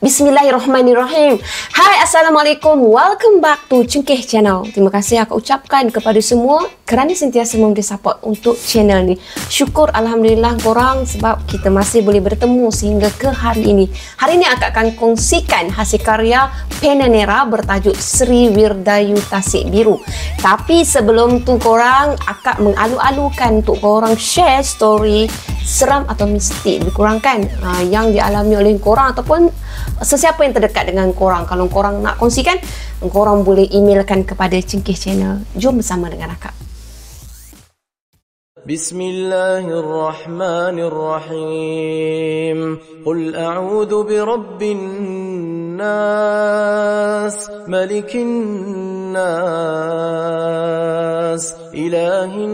Bismillahirrahmanirrahim. Hai, Assalamualaikum. Welcome back to Cengkeh Channel. Terima kasih aku ucapkan kepada semua kerana sentiasa memberi support untuk channel ni. Syukur Alhamdulillah korang sebab kita masih boleh bertemu sehingga ke hari ini. Hari ini akak akan kongsikan hasil karya Penanera bertajuk Sri Wirdayu Tasik Biru. Tapi sebelum tu korang, akak mengalu-alukan untuk korang share story seram atau mistik dikurangkan yang dialami oleh korang ataupun sesiapa yang terdekat dengan korang. Kalau korang nak kongsikan, korang boleh emailkan kepada Cengkeh Channel. Jom bersama dengan akak. Bismillahirrahmanirrahim. Qul a'udhu birabbin nas, malikin nas, ilahin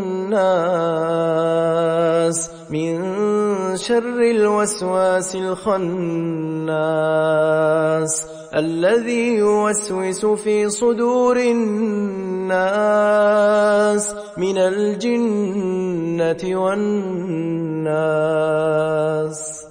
nas, min syarril waswasil khannas الذي يوسوس في صدور الناس من الجنة والناس.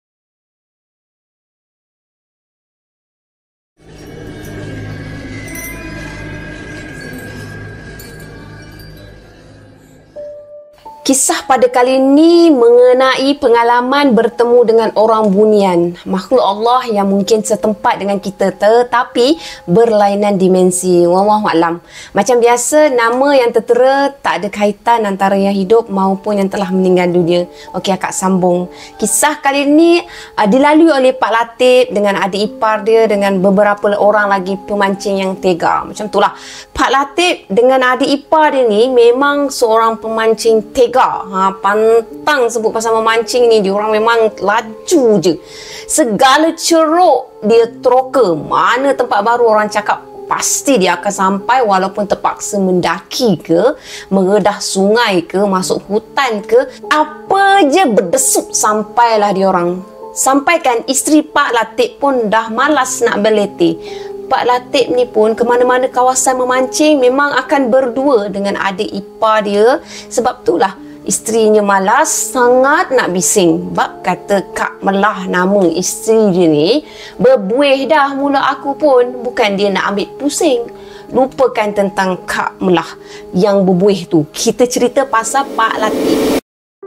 Kisah pada kali ini mengenai pengalaman bertemu dengan orang bunian, makhluk Allah yang mungkin setempat dengan kita tetapi berlainan dimensi. Wallahualam. Macam biasa, nama yang tertera tak ada kaitan antara yang hidup maupun yang telah meninggal dunia. Okey, akak sambung. Kisah kali ini dilalui oleh Pak Latif dengan adik ipar dia dengan beberapa orang lagi pemancing yang tega. Macam itulah. Pak Latif dengan adik ipar dia ni memang seorang pemancing tega. Pantang sebut pasal memancing ni, dia orang memang laju je. Segala ceruk dia teroka. Mana tempat baru orang cakap pasti dia akan sampai walaupun terpaksa mendaki ke, meredah sungai ke, masuk hutan ke, apa je berdesuk sampailah dia orang. Sampaikan isteri Pak Latif pun dah malas nak berletih. Pak Latif ni pun ke mana-mana kawasan memancing memang akan berdua dengan adik ipar dia. Sebab itulah isterinya malas sangat nak bising. Bab kata Kak Melah nama isteri dia ni, berbuih dah mula aku pun. Bukan dia nak ambil pusing. Lupakan tentang Kak Melah yang berbuih tu. Kita cerita pasal Pak Latif.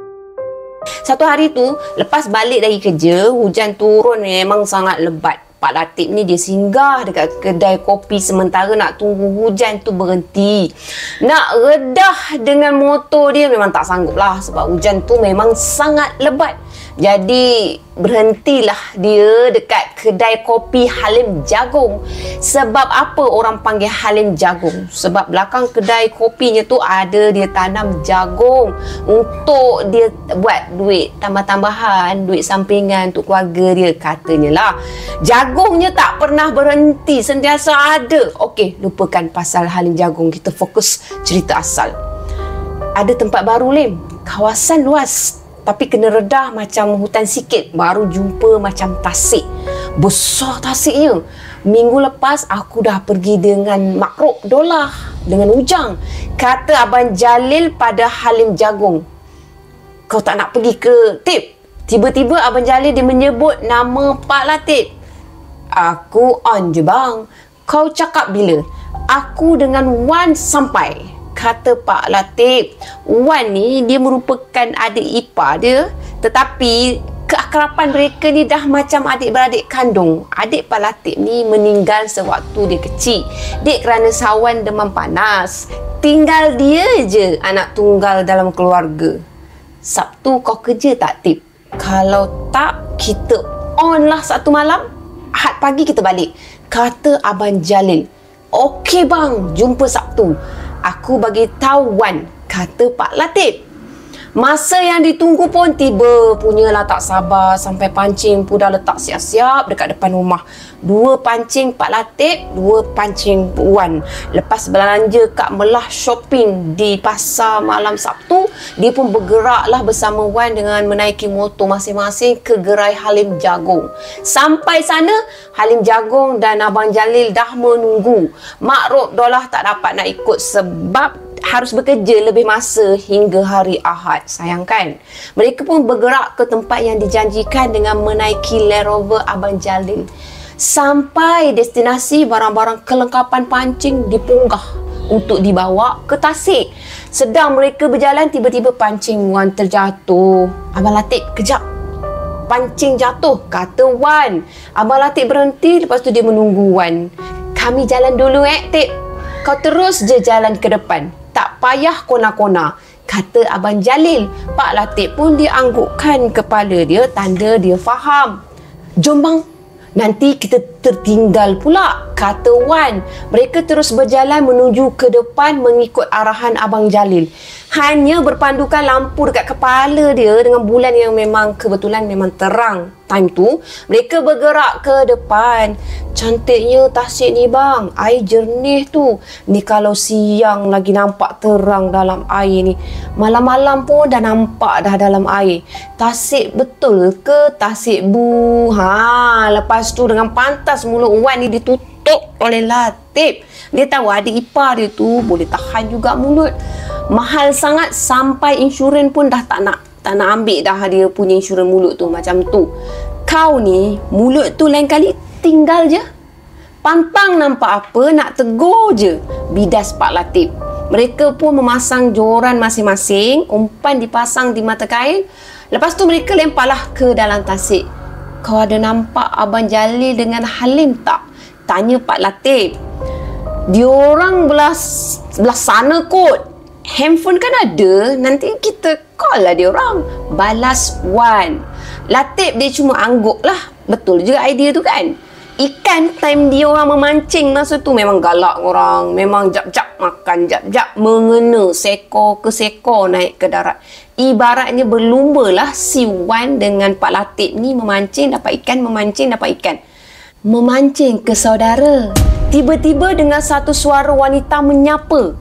Satu hari tu, lepas balik dari kerja, hujan turun memang sangat lebat. Pak Latif ni dia singgah dekat kedai kopi sementara nak tunggu hujan tu berhenti. Nak redah dengan motor dia memang tak sanggup lah sebab hujan tu memang sangat lebat. Jadi berhentilah dia dekat kedai kopi Halim Jagung. Sebab apa orang panggil Halim Jagung? Sebab belakang kedai kopinya tu ada dia tanam jagung untuk dia buat duit tambah-tambahan, duit sampingan untuk keluarga dia katanya lah. Jagungnya tak pernah berhenti, sentiasa ada. Okey, lupakan pasal Halim Jagung, kita fokus cerita asal. Ada tempat baru Lim, kawasan luas tapi kena redah macam hutan sikit. Baru jumpa macam tasik. Besar tasiknya. Minggu lepas aku dah pergi dengan Makruk Dolah, dengan Ujang. Kata Abang Jalil pada Halim Jagung, kau tak nak pergi ke Tip? Tiba-tiba Abang Jalil dia menyebut nama Pak Latif. Aku on je bang. Kau cakap bila? Aku dengan Wan sampai. Kata Pak Latif, Wan ni dia merupakan adik ipar dia, tetapi keakraban mereka ni dah macam adik-beradik kandung. Adik Pak Latif ni meninggal sewaktu dia kecil. Dek kerana sawan demam panas. Tinggal dia je anak tunggal dalam keluarga. Sabtu kau kerja tak Tip? Kalau tak, kita on lah satu malam. Ahad pagi kita balik. Kata Abang Jalil. Okey bang, jumpa Sabtu. Aku bagi tahu Wan, kata Pak Latif. Masa yang ditunggu pun tiba punyalah, tak sabar. Sampai pancing pun dah letak siap-siap dekat depan rumah. 2 pancing Pak Latif, 2 pancing Wan. Lepas belanja Kak Melah shopping di pasar malam Sabtu, dia pun bergeraklah bersama Wan dengan menaiki motor masing-masing ke gerai Halim Jagung. Sampai sana, Halim Jagung dan Abang Jalil dah menunggu. Mak Rob Dolah tak dapat nak ikut sebab harus bekerja lebih masa hingga hari Ahad. Sayang kan? Mereka pun bergerak ke tempat yang dijanjikan dengan menaiki Land Rover Abang Jalil. Sampai destinasi, barang-barang kelengkapan pancing dipunggah untuk dibawa ke Tasik. Sedang mereka berjalan, tiba-tiba pancing Wan terjatuh. Abang Latif, kejap. Pancing jatuh, kata Wan. Abang Latif berhenti, lepas tu dia menunggu Wan. Kami jalan dulu Tip. Kau terus je jalan ke depan. Tak payah kona-kona, kata Abang Jalil. Pak Latif pun dia anggukkan kepala dia, tanda dia faham. Jom bang, nanti kita tertinggal pula, kata Wan. Mereka terus berjalan menuju ke depan mengikut arahan Abang Jalil. Hanya berpandukan lampu dekat kepala dia dengan bulan yang memang kebetulan memang terang. Time tu, mereka bergerak ke depan. Cantiknya Tasik ni bang, air jernih tu. Ni kalau siang lagi nampak terang dalam air ni. Malam-malam pun dah nampak dah dalam air. Tasik betul ke Tasik bu? Lepas tu dengan pantas mulut Wan ni ditutup oleh Latif. Dia tahu adik ipar dia tu boleh tahan juga mulut. Mahal sangat sampai insurans pun dah tak nak ambil dah dia punya insurans mulut tu macam tu. Kau ni mulut tu lain kali tinggal je. Pantang nampak apa nak tegur je, bidas Pak Latif. Mereka pun memasang joran masing-masing, umpan dipasang di mata kain. Lepas tu mereka lemparlah ke dalam Tasik. Kau ada nampak Abang Jalil dengan Halim tak? Tanya Pak Latif. Diorang belah sana kot. Handphone kan ada, nanti kita call lah diorang, balas Wan. Latif dia cuma angguk lah. Betul juga idea tu kan. Ikan time dia orang memancing masa tu memang galak orang. Memang jap-jap makan, jap-jap mengena sekor ke sekor naik ke darat. Ibaratnya berlumba lah si Wan dengan Pak Latif ni memancing dapat ikan, memancing dapat ikan. Memancing ke saudara. Tiba-tiba dengan satu suara wanita menyapa.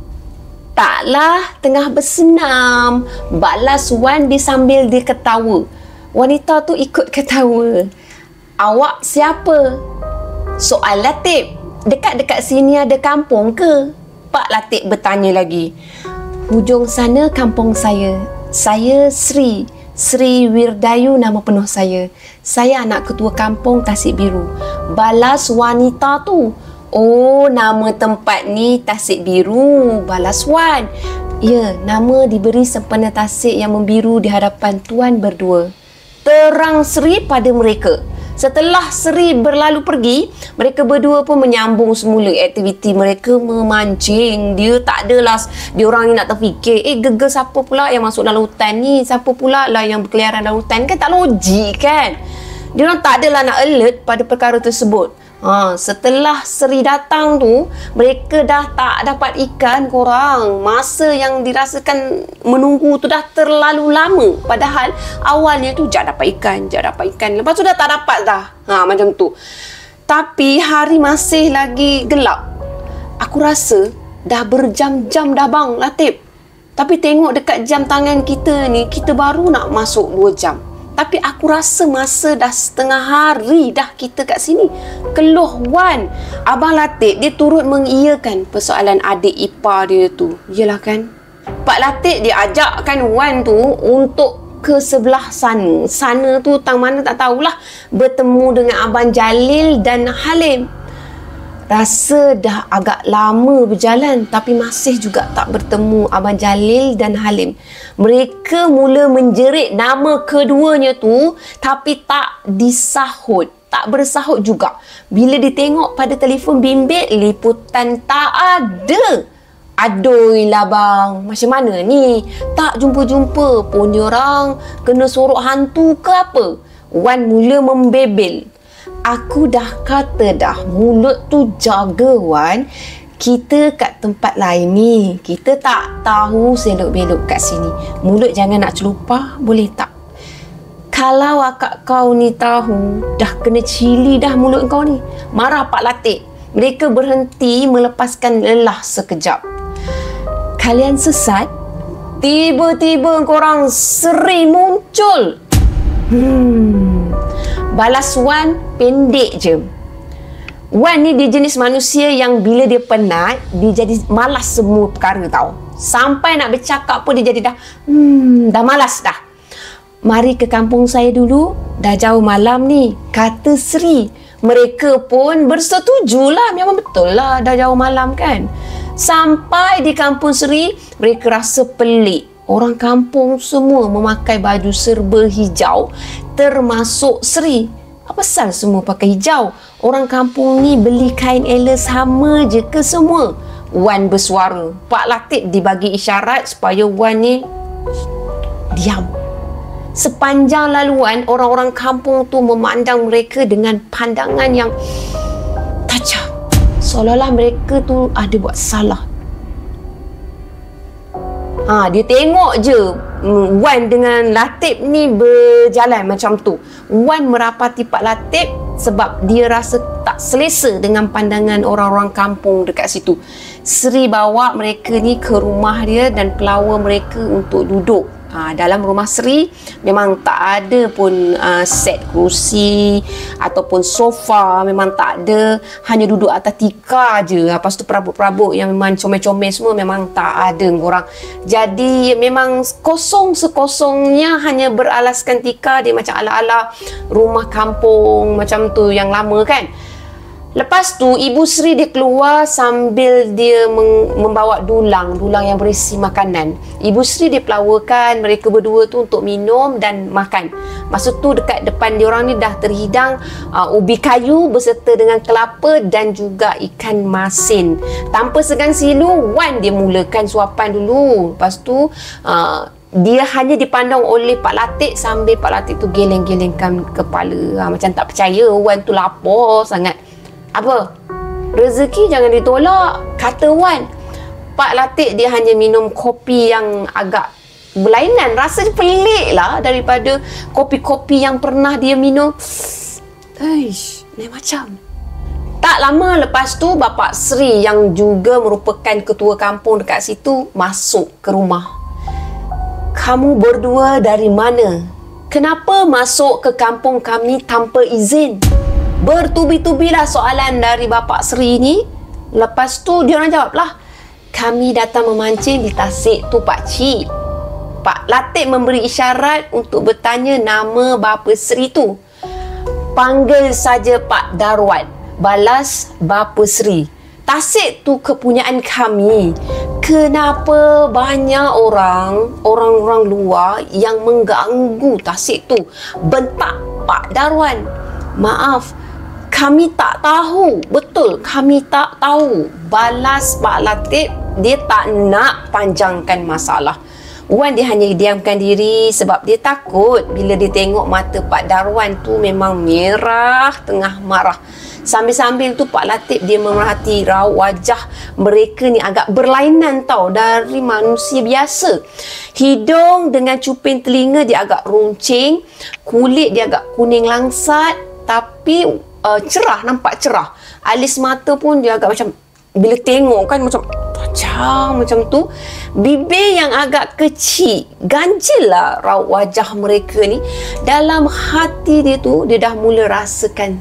Taklah, tengah bersenam, balas Wan sambil dia ketawa. Wanita tu ikut ketawa. Awak siapa? Soal Latif. Dekat-dekat sini ada kampung ke? Pak Latif bertanya lagi. Hujung sana kampung saya. Saya Sri Wirdayu nama penuh saya. Saya anak ketua kampung Tasik Biru. Balas wanita tu. Oh, nama tempat ni Tasik Biru, balas Wan. Ya, nama diberi sempena Tasik yang membiru di hadapan tuan berdua. Terang Sri pada mereka. Setelah Sri berlalu pergi, mereka berdua pun menyambung semula aktiviti mereka memancing. Dia tak adalah diorang ni nak terfikir, gegar siapa pula yang masuk dalam hutan ni? Siapa pula lah yang berkeliaran dalam hutan? Kan tak logik kan? Diorang tak adalah nak alert pada perkara tersebut. Setelah Sri datang tu, mereka dah tak dapat ikan korang. Masa yang dirasakan menunggu tu dah terlalu lama. Padahal awalnya tu jap dapat ikan. Lepas tu dah tak dapat dah. Macam tu. Tapi hari masih lagi gelap. Aku rasa dah berjam-jam dah bang Latif. Tapi tengok dekat jam tangan kita ni, kita baru nak masuk 2 jam. Tapi aku rasa masa dah setengah hari dah kita kat sini. Keluh Wan. Abang Latif dia turut mengiyakan persoalan adik ipar dia tu. Yelah kan. Pak Latif dia ajakkan Wan tu untuk ke sebelah sana. Sana tu tang mana tak tahulah. Bertemu dengan Abang Jalil dan Halim. Rasa dah agak lama berjalan tapi masih juga tak bertemu Abang Jalil dan Halim. Mereka mula menjerit nama keduanya tu tapi tak disahut. Tak bersahut juga. Bila ditengok pada telefon bimbit, liputan tak ada. Adoi lah bang, macam mana ni? Tak jumpa-jumpa pun diorang. Kena sorok hantu ke apa? Wan mula membebel. Aku dah kata dah, mulut tu jaga Wan. Kita kat tempat lain ni, kita tak tahu selok-belok kat sini. Mulut jangan nak celupah, boleh tak? Kalau akak kau ni tahu, dah kena cili dah mulut kau ni. Marah Pak Latif. Mereka berhenti melepaskan lelah sekejap. Kalian sesat? Tiba-tiba korang Sri muncul. Balas Wan pendek je. Wan ni dia jenis manusia yang bila dia penat, dia jadi malas semua perkara tau. Sampai nak bercakap pun dia jadi dah malas dah. Mari ke kampung saya dulu, dah jauh malam ni, kata Sri. Mereka pun bersetujulah, memang betul lah dah jauh malam kan. Sampai di kampung Sri, mereka rasa pelik. Orang kampung semua memakai baju serba hijau, termasuk Sri. Apa pasal semua pakai hijau? Orang kampung ni beli kain ela sama je ke semua? Wan bersuara. Pak Latif dibagi isyarat supaya Wan ni diam. Sepanjang laluan, orang-orang kampung tu memandang mereka dengan pandangan yang tajam. Seolah-olah mereka tu ada buat salah. Dia tengok je Wan dengan Latif ni berjalan macam tu. Wan merapati Pak Latif sebab dia rasa tak selesa dengan pandangan orang-orang kampung dekat situ. Sri bawa mereka ni ke rumah dia dan pelawa mereka untuk duduk. Dalam rumah Sri memang tak ada pun set kerusi ataupun sofa, memang tak ada, hanya duduk atas tikar je. Lepas tu perabot-perabot yang memang comel-comel semua memang tak ada korang. Jadi memang kosong sekosongnya, hanya beralaskan tikar. Dia macam ala-ala rumah kampung macam tu yang lama kan. Lepas tu Ibu Sri dia keluar sambil dia membawa dulang yang berisi makanan. Ibu Sri dia pelawakan mereka berdua tu untuk minum dan makan. Masa tu dekat depan diorang ni dah terhidang ubi kayu berserta dengan kelapa dan juga ikan masin. Tanpa segan silu, Wan dia mulakan suapan dulu. Lepas tu dia hanya dipandang oleh Pak Latif sambil Pak Latif tu geleng-gelengkan kepala. Macam tak percaya Wan tu lapar sangat. Apa? Rezeki jangan ditolak, kata Wan. Pak Latif dia hanya minum kopi yang agak berlainan. Rasanya pelik lah daripada kopi-kopi yang pernah dia minum. Lain macam. Tak lama lepas tu, Bapak Sri yang juga merupakan ketua kampung dekat situ masuk ke rumah. Kamu berdua dari mana? Kenapa masuk ke kampung kami tanpa izin? Bertubi-tubilah soalan dari Bapak Sri ni. Lepas tu dia orang jawablah, kami datang memancing di tasik tu Pak Cik. Pak Latif memberi isyarat untuk bertanya nama bapa Sri tu. Panggil saja Pak Darwan, balas bapa Sri. Tasik tu kepunyaan kami. Kenapa banyak orang-orang luar yang mengganggu tasik tu? Bentak Pak Darwan. Maaf, kami tak tahu. Betul, kami tak tahu. Balas Pak Latif. Dia tak nak panjangkan masalah. Wan dia hanya diamkan diri sebab dia takut bila dia tengok mata Pak Darwan tu memang merah tengah marah. Sambil-sambil tu Pak Latif dia memerhati raut wajah mereka ni agak berlainan tau dari manusia biasa. Hidung dengan cuping telinga dia agak runcing, kulit dia agak kuning langsat tapi cerah, nampak cerah. Alis mata pun dia agak macam, bila tengok kan macam tajam macam tu. Bibir yang agak kecil, ganjil lah raut wajah mereka ni. Dalam hati dia tu, dia dah mula rasakan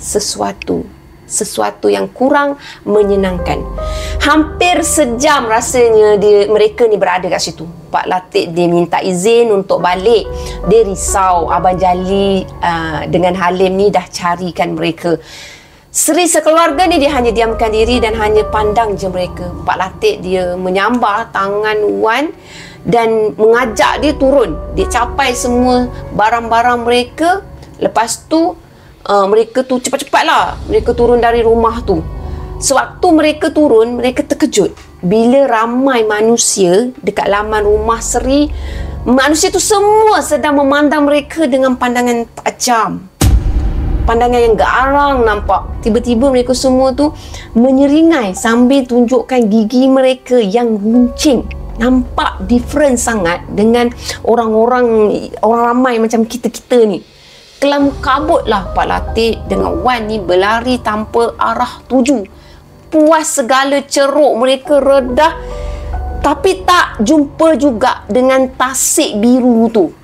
sesuatu yang kurang menyenangkan. Hampir sejam rasanya mereka ni berada kat situ. Pak Latif dia minta izin untuk balik. Dia risau Abang Jali dengan Halim ni dah carikan mereka. Sri sekeluarga ni dia hanya diamkan diri dan hanya pandang je mereka. Pak Latif dia menyambar tangan Wan dan mengajak dia turun. Dia capai semua barang-barang mereka. Lepas tu mereka tu cepat-cepatlah mereka turun dari rumah tu. Sewaktu mereka turun, mereka terkejut bila ramai manusia dekat laman rumah Sri. Manusia tu semua sedang memandang mereka dengan pandangan tajam, pandangan yang garang nampak. Tiba-tiba mereka semua tu menyeringai sambil tunjukkan gigi mereka yang runcing. Nampak different sangat dengan orang ramai macam kita-kita ni. Kelam kabutlah Pak Latif dengan Wan ni berlari tanpa arah tuju. Puas segala ceruk mereka redah, tapi tak jumpa juga dengan tasik biru tu.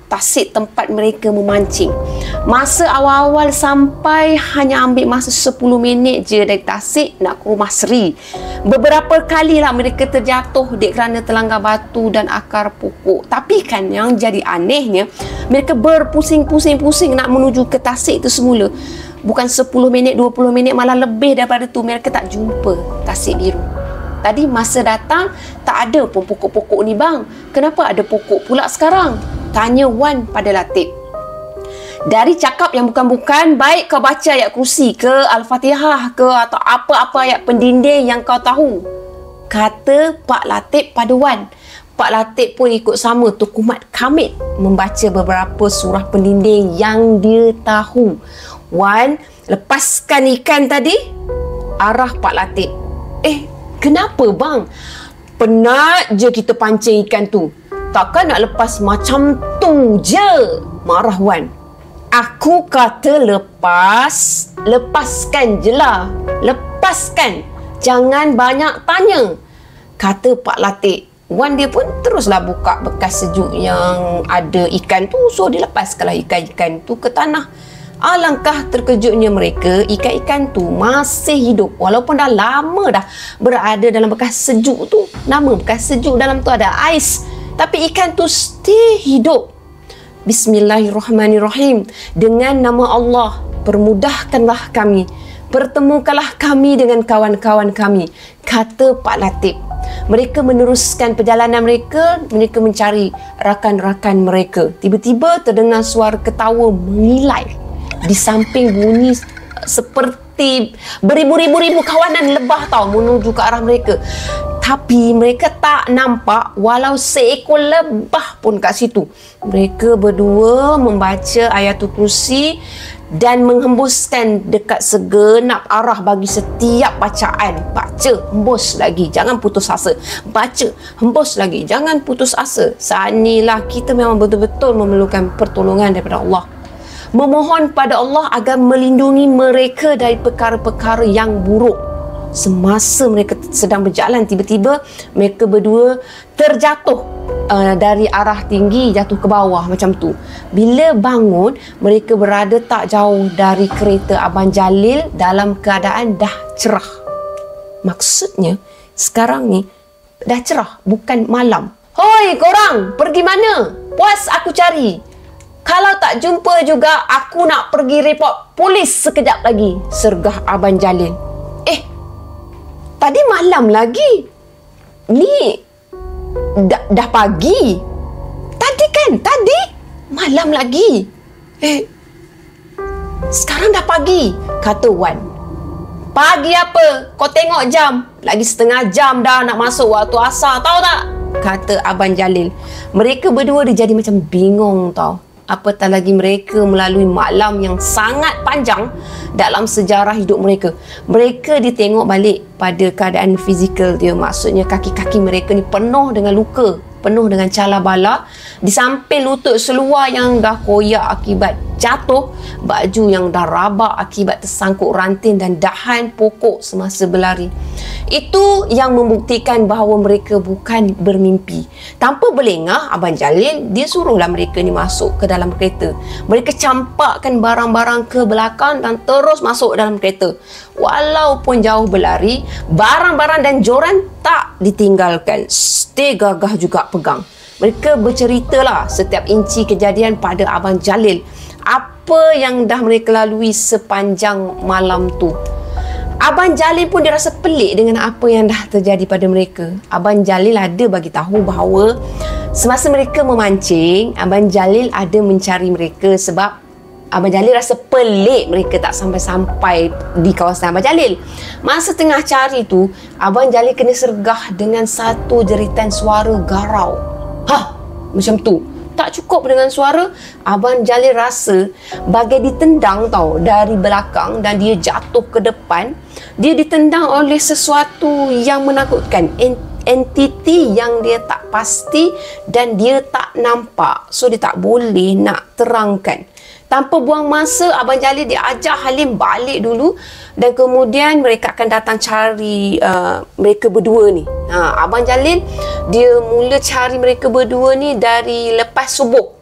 tasik tempat mereka memancing. Masa awal-awal sampai hanya ambil masa 10 minit je dari tasik nak ke rumah Seri. Beberapa kalilah mereka terjatuh kerana terlanggar batu dan akar pokok. Tapi kan yang jadi anehnya, mereka berpusing-pusing nak menuju ke tasik itu semula. Bukan 10 minit, 20 minit, malah lebih daripada tu mereka tak jumpa tasik biru. Tadi masa datang tak ada pun pokok-pokok ni bang. Kenapa ada pokok pula sekarang? Tanya Wan pada Latif. Dari cakap yang bukan-bukan, baik kau baca ayat kursi ke Al-Fatihah ke atau apa-apa ayat pendinding yang kau tahu. Kata Pak Latif pada Wan. Pak Latif pun ikut sama Tuku Mat Kamid membaca beberapa surah pendinding yang dia tahu. Wan, lepaskan ikan tadi. Arah Pak Latif. Kenapa bang? Penat je kita pancing ikan tu. Takkan nak lepas macam tu je. Marah Wan. Aku kata lepaskan je lah. Lepaskan. Jangan banyak tanya. Kata Pak Latif. Wan dia pun teruslah buka bekas sejuk yang ada ikan tu. So dia lepaskanlah ikan-ikan tu ke tanah. Alangkah terkejutnya mereka, ikan-ikan tu masih hidup walaupun dah lama dah berada dalam bekas sejuk tu. Nama bekas sejuk dalam tu ada ais, tapi ikan tu still hidup. Bismillahirrahmanirrahim. Dengan nama Allah, permudahkanlah kami. Pertemukanlah kami dengan kawan-kawan kami, kata Pak Latif. Mereka meneruskan perjalanan mereka mencari rakan-rakan mereka. Tiba-tiba terdengar suara ketawa mengilai. Di samping bunyi seperti beribu-ribu kawanan lebah tau menuju ke arah mereka. Tapi mereka tak nampak walau seekor lebah pun kat situ. Mereka berdua membaca ayatul kursi dan menghembuskan dekat segenap arah bagi setiap bacaan. Baca, hembus lagi, jangan putus asa. Baca, hembus lagi, jangan putus asa. Saat inilah kita memang betul-betul memerlukan pertolongan daripada Allah. Memohon pada Allah agar melindungi mereka dari perkara-perkara yang buruk. Semasa mereka sedang berjalan, tiba-tiba mereka berdua terjatuh dari arah tinggi jatuh ke bawah macam tu. Bila bangun, mereka berada tak jauh dari kereta Abang Jalil dalam keadaan dah cerah. Maksudnya sekarang ni dah cerah, bukan malam. Hoi korang, pergi mana? Puas aku cari. Kalau tak jumpa juga, aku nak pergi report polis sekejap lagi, sergah Abang Jalil. Tadi malam lagi. Ni dah pagi. Tadi malam lagi. Sekarang dah pagi, kata Wan. Pagi apa? Kau tengok jam. Lagi setengah jam dah nak masuk waktu asar, tahu tak? Kata Abang Jalil. Mereka berdua dia jadi macam bingung tau. Apatah lagi mereka melalui malam yang sangat panjang dalam sejarah hidup mereka. Mereka ditengok balik pada keadaan fizikal dia. Maksudnya kaki-kaki mereka ni penuh dengan luka, penuh dengan cala bala. Di samping lutut seluar yang dah koyak akibat jatuh, baju yang dah rabak akibat tersangkut ranting dan dahan pokok semasa berlari. Itu yang membuktikan bahawa mereka bukan bermimpi. Tanpa berlengah, Abang Jalil dia suruhlah mereka ni masuk ke dalam kereta. Mereka campakkan barang-barang ke belakang dan terus masuk dalam kereta. Walaupun jauh berlari, barang-barang dan joran tak ditinggalkan. Stay gagah juga pegang. Mereka berceritalah setiap inci kejadian pada Abang Jalil. Apa yang dah mereka lalui sepanjang malam tu. Abang Jalil pun dia rasa pelik dengan apa yang dah terjadi pada mereka. Abang Jalil ada bagi tahu bahawa semasa mereka memancing, Abang Jalil ada mencari mereka sebab Abang Jalil rasa pelik mereka tak sampai-sampai di kawasan Abang Jalil. Masa tengah cari tu, Abang Jalil kena sergah dengan satu jeritan suara garau. Macam tu. Tak cukup dengan suara, Abang Jalil rasa bagai ditendang tau dari belakang dan dia jatuh ke depan. Dia ditendang oleh sesuatu yang menakutkan, entiti yang dia tak pasti dan dia tak nampak. So dia tak boleh nak terangkan. Tanpa buang masa, Abang Jalil dia ajak Halim balik dulu dan kemudian mereka akan datang cari mereka berdua ni. Abang Jalil dia mula cari mereka berdua ni dari lepas subuh.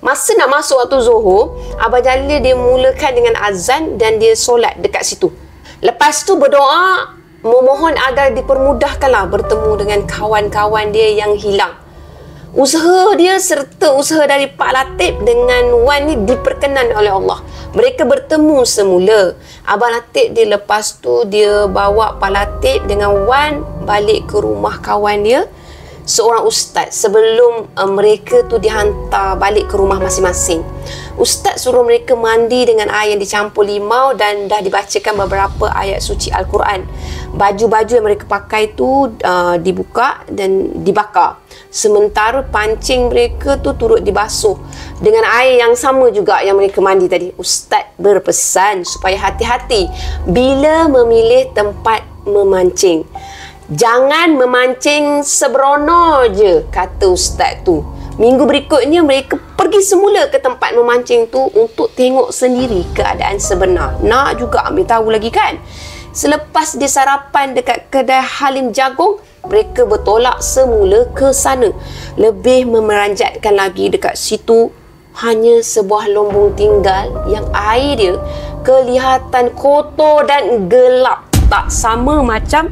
Masa nak masuk waktu Zuhur, Abang Jalil dia mulakan dengan azan dan dia solat dekat situ. Lepas tu berdoa, memohon agar dipermudahkanlah bertemu dengan kawan-kawan dia yang hilang. Usaha dia serta usaha dari Pak Latif dengan Wan ni diperkenan oleh Allah. Mereka bertemu semula. Abang Latif dia lepas tu dia bawa Pak Latif dengan Wan balik ke rumah kawan dia, seorang ustaz, sebelum mereka tu dihantar balik ke rumah masing-masing. Ustaz suruh mereka mandi dengan air yang dicampur limau dan dah dibacakan beberapa ayat suci Al-Quran. Baju-baju yang mereka pakai tu dibuka dan dibakar. Sementara pancing mereka tu turut dibasuh dengan air yang sama juga yang mereka mandi tadi. Ustaz berpesan supaya hati-hati bila memilih tempat memancing. Jangan memancing sebrono je, kata ustaz tu. Minggu berikutnya mereka pergi semula ke tempat memancing tu untuk tengok sendiri keadaan sebenar. Nak juga ambil tahu lagi kan? Selepas dia sarapan dekat kedai Halim Jagung, mereka bertolak semula ke sana. Lebih memeranjatkan lagi, dekat situ hanya sebuah lombong tinggal yang air dia kelihatan kotor dan gelap. Tak sama macam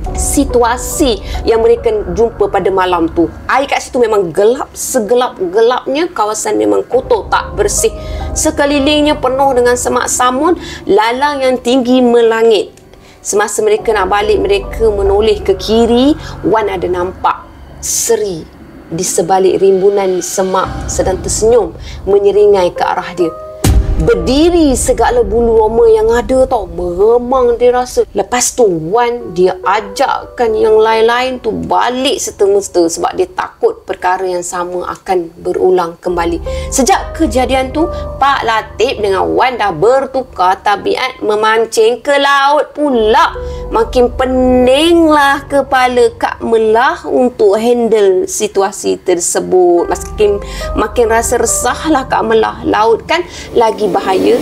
situasi yang mereka jumpa pada malam tu. Air kat situ memang gelap, segelap-gelapnya. Kawasan memang kotor, tak bersih. Sekelilingnya penuh dengan semak samun, lalang yang tinggi melangit. Semasa mereka nak balik, mereka menoleh ke kiri. Wan ada nampak Seri di sebalik rimbunan semak sedang tersenyum menyeringai ke arah dia. Berdiri segala bulu roma yang ada tau, meremang dia rasa. Lepas tu Wan dia ajakkan yang lain-lain tu balik serta-merta sebab dia takut perkara yang sama akan berulang kembali. Sejak kejadian tu, Pak Latif dengan Wan dah bertukar tabiat memancing ke laut pula. Makin peninglah kepala Kak Melah untuk handle situasi tersebut. Makin rasa resahlah Kak Melah. Laut kan lagi bahaya.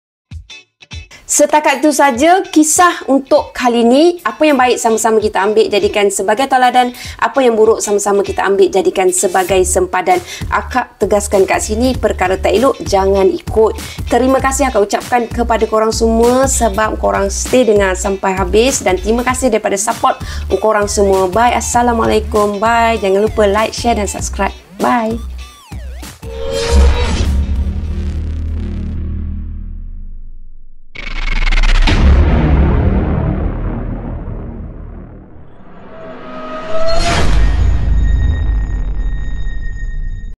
Setakat itu saja kisah untuk kali ini. Apa yang baik sama-sama kita ambil jadikan sebagai tauladan, apa yang buruk sama-sama kita ambil jadikan sebagai sempadan. Akak tegaskan kat sini, perkara tak elok jangan ikut. Terima kasih akak ucapkan kepada korang semua sebab korang stay dengar sampai habis, dan terima kasih daripada support korang semua. Bye, Assalamualaikum, bye. Jangan lupa like, share dan subscribe. Bye.